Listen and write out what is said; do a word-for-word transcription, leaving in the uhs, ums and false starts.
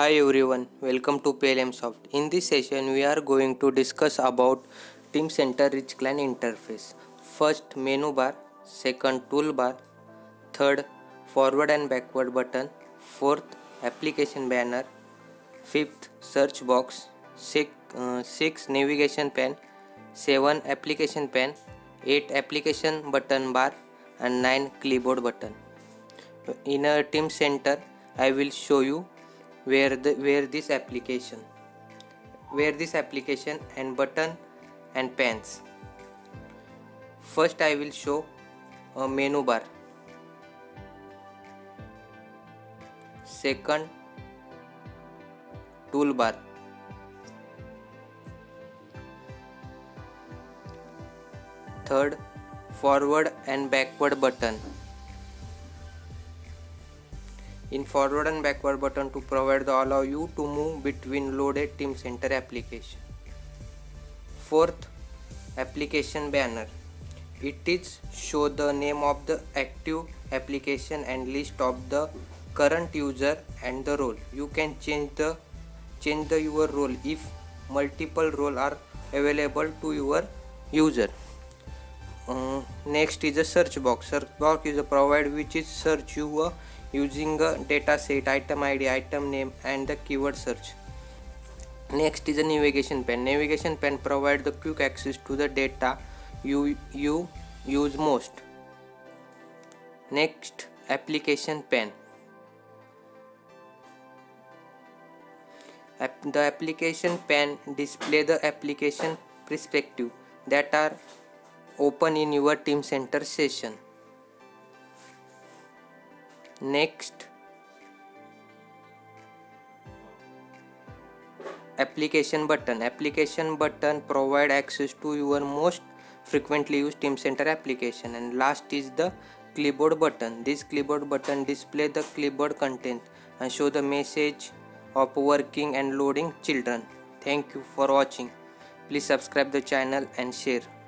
Hi everyone, welcome to P L M Soft. In this session, we are going to discuss about Teamcenter Rich Client interface. First, menu bar. Second, toolbar. Third, forward and backward button. Fourth, application banner. Fifth, search box. Six, uh, six navigation pane. Seven, application pane. Eight, application button bar. And nine, clipboard button. In a Teamcenter, I will show you where the where this application where this application and button and pans. First I will show a menu bar. Second, toolbar. Third, forward and backward button. In forward and backward button to provide the allow you to move between loaded Teamcenter application. Fourth, application banner. It is show the name of the active application and list of the current user and the role. You can change the change the your role if multiple role are available to your user. Uh, next is a search box. Search box is a provide which is search you uh, using a data set, item I D, item name and the keyword search. Next is a navigation pane. Navigation pane provide the quick access to the data you you use most. Next, application pane. App, the application pane display the application perspective that are open in your Teamcenter session. Next, application button. Application button provide access to your most frequently used Teamcenter application. And last is the clipboard button. This clipboard button display the clipboard content and show the message of working and loading children. Thank you for watching. Please subscribe the channel and share.